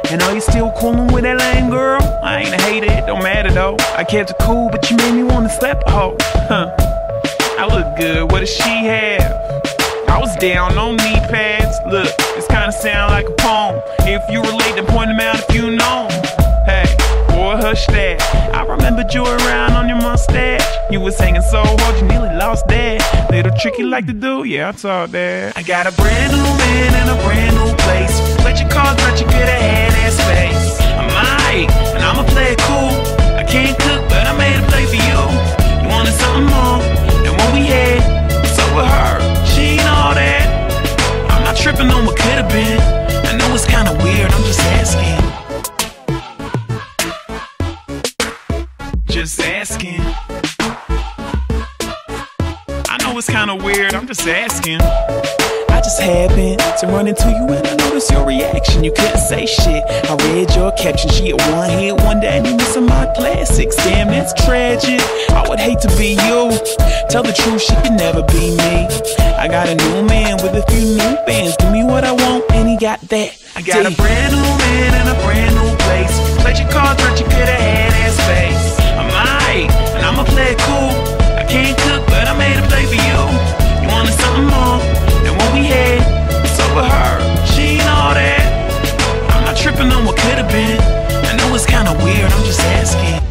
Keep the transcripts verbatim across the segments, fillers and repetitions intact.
And are you still coolin' with that lame girl? I ain't a hater, it don't matter though. I kept it cool, but you made me wanna slap a hoe. Huh. I look good, what does she have? I was down, no knee pads. Look, this kinda sound like a poem. If you relate, then point them out if you know 'em. Hey, boy, hush that. I remembered you around on your mustache. You was hanging so hard, you nearly lost that. Little trick you like to do, yeah, I saw that. I got a brand new man in a brand new place. Let your cards, but you could've had that space. I'm aight, and I'ma play it cool. I can't cook, but I made a play for you. You wanted something more than what we had. So with her, she ain't all that. I'm not tripping on what could've been. I know it's kinda weird, I'm just asking. Just asking. I know it's kinda weird, I'm just asking. I just happened to run into you and I noticed your reaction. You couldn't say shit. I read your caption. She had one hit one day and you missing my classics. Damn, that's tragic. I would hate to be you. Tell the truth, she could never be me. I got a new man with a few new bands. Give me what I want and he got that. I got a brand new man in a brand new place. Played your cards, but you could've had that space. I'm aight, and I'ma play it cool. I can't cook, but I made a play for you. You wanted something more than what we had. So with her, she ain't all that. I'm not tripping on what could've been. I know it's kinda weird, I'm just asking.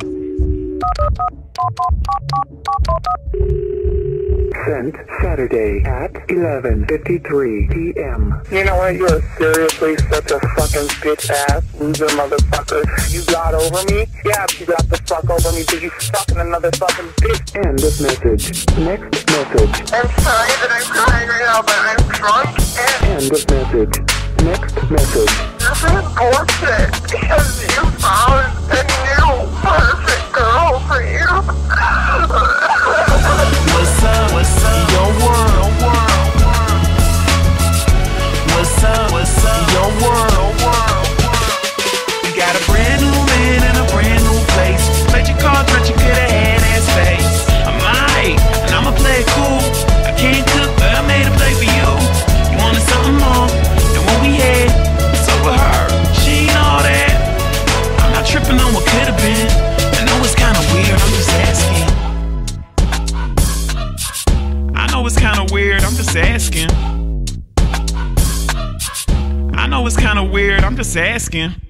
Sent Saturday at eleven fifty-three p m You know what? You're seriously such a fucking bitch ass loser motherfucker. You got over me? Yeah, you got the fuck over me, but you fucking another fucking bitch. End of message. Next message. I'm sorry that I'm crying right now, but I'm drunk and End of message. Next message. this is bullshit because you found a new perfect girl for you. What's up? What's up? Your world, world, world. What's up? What's up? Your world, world, world. You got a brand new man in a brand new place. Played your cards, but you could've had that space. I'm aight, and I'ma play it cool. I can't cook, but I made a play for you. You wanted something more than what we had. So with her, she ain't all that. I'm not tripping on what could've been. I know it's kinda weird, I'm just asking. I know it's kinda weird, I'm just asking. I know it's kinda weird, I'm just asking.